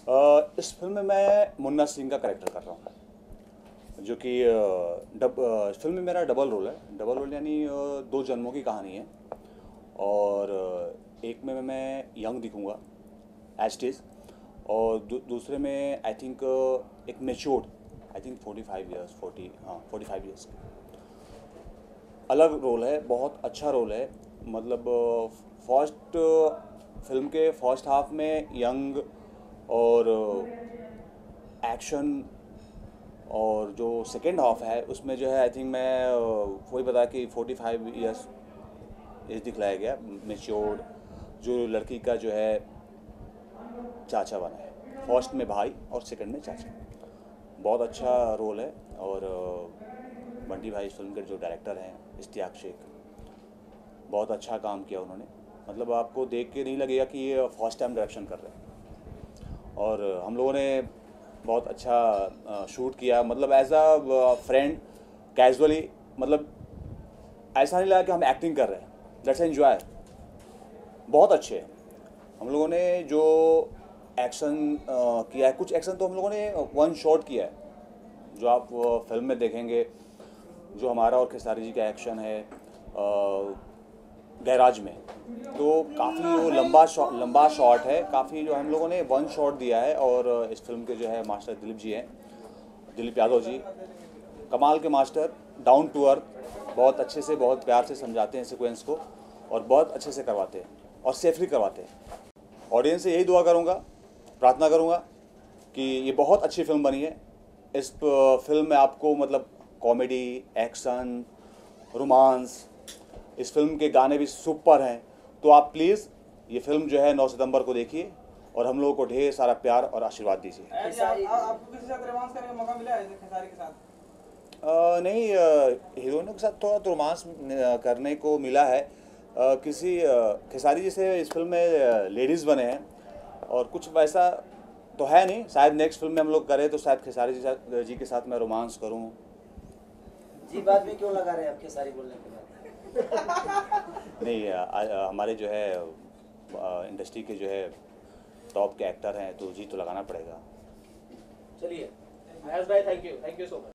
इस फिल्म में मैं मुन्ना सिंह का कैरेक्टर कर रहा हूँ, जो कि फिल्म में मेरा डबल रोल है। डबल रोल यानी दो जन्मों की कहानी है। और एक में मैं यंग दिखूँगा एज इट इज़, और दूसरे में आई थिंक एक matured, I think 45 years 45 years. अलग रोल है, बहुत अच्छा रोल है। मतलब फर्स्ट फिल्म के फर्स्ट हाफ में यंग और एक्शन, और जो सेकेंड हाफ है उसमें जो है आई थिंक मैं वही बता कि 45 ईयर्स एज दिखलाया गया, मेच्योर्ड, जो लड़की का जो है चाचा बना है। फर्स्ट में भाई और सेकंड में चाचा। बहुत अच्छा रोल है। और बंटी भाई इस फिल्म के जो डायरेक्टर हैं, इश्तियाक शेख, बहुत अच्छा काम किया उन्होंने। मतलब आपको देख के नहीं लगेगा कि ये फर्स्ट टाइम डायरेक्शन कर रहे हैं। और हम लोगों ने बहुत अच्छा शूट किया, मतलब एज अ फ्रेंड, कैजुअली। मतलब ऐसा नहीं लगा कि हम एक्टिंग कर रहे हैं। Let's enjoy. बहुत अच्छे हैं। हम लोगों ने जो एक्शन किया है, कुछ एक्शन तो हम लोगों ने वन शॉट किया है, जो आप फिल्म में देखेंगे। जो हमारा और खेसारी जी का एक्शन है गैराज में, तो काफ़ी वो लंबा शॉट है, काफ़ी जो हम लोगों ने वन शॉट दिया है। और इस फिल्म के जो है मास्टर दिलीप जी हैं, दिलीप यादव जी, कमाल के मास्टर, डाउन टू अर्थ, बहुत अच्छे से, बहुत प्यार से समझाते हैं सीक्वेंस को, और बहुत अच्छे से करवाते हैं और सेफली करवाते हैं। ऑडियंस से यही दुआ करूँगा, प्रार्थना करूँगा कि ये बहुत अच्छी फिल्म बनी है। इस फिल्म में आपको मतलब कॉमेडी, एक्शन, रोमांस, इस फिल्म के गाने भी सुपर हैं। तो आप प्लीज़ ये फिल्म जो है 9 सितंबर को देखिए, और हम लोगों को ढेर सारा प्यार और आशीर्वाद दीजिए। आपको किसी के साथ रोमांस करने का मौका मिला है खेसारी के साथ? नहीं, हीरोइनों के साथ थोड़ा तो रोमांस करने को मिला है। किसी खेसारी जी से इस फिल्म में लेडीज़ बने हैं, और कुछ वैसा तो है नहीं। शायद नेक्स्ट फिल्म में हम लोग करें तो शायद खेसारी जी के साथ मैं रोमांस करूं। जी, बाद में क्यों लगा रहे हैं आप खेसारी बोलने के बाद? नहीं, हमारे जो है इंडस्ट्री के जो है टॉप के एक्टर हैं, तो जी तो लगाना पड़ेगा। चलिए महेश भाई, थैंक यू सो मच।